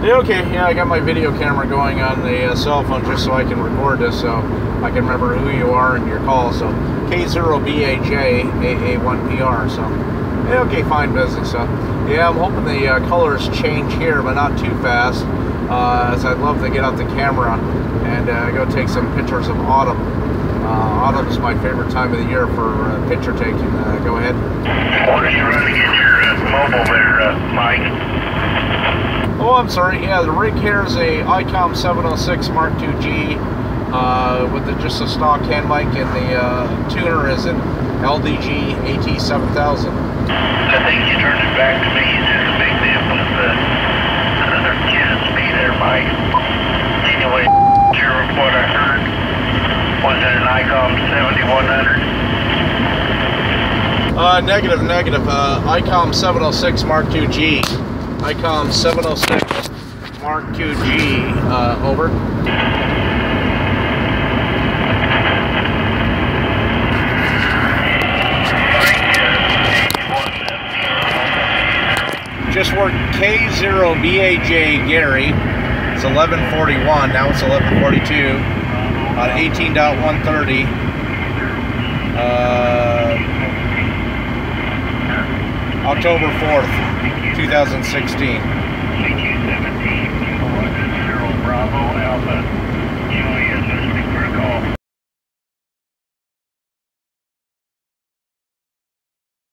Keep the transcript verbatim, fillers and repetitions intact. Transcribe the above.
Yeah, okay, yeah, I got my video camera going on the uh, cell phone just so I can record this, so I can remember who you are and your call. So K zero B A J A A one P R. So yeah, okay, fine business. So yeah, I'm hoping the uh, colors change here, but not too fast, uh, as I'd love to get out the camera and uh, go take some pictures of autumn. Uh, autumn is my favorite time of the year for uh, picture taking. Uh, go ahead. What are you running in your uh, mobile there, uh, Mike? Oh, I'm sorry. Yeah, the rig here is a ICOM seven oh six Mark two G uh, with the, just a stock hand mic, and the uh, tuner is an L D G A T seven thousand. I think you turned it back to me. You did a big difference. Uh, kidding me there, Mike. Anyway, sure what I heard. Was it an ICOM seventy-one hundred? Uh, negative, negative. Uh, ICOM seven oh six Mark two G. ICOM seven oh six Mark two G, uh, over. Just worked K zero B A J Gary. It's eleven forty-one, now it's eleven forty-two. On eighteen point one thirty. Uh, October fourth, two thousand sixteen. Bravo Alpha.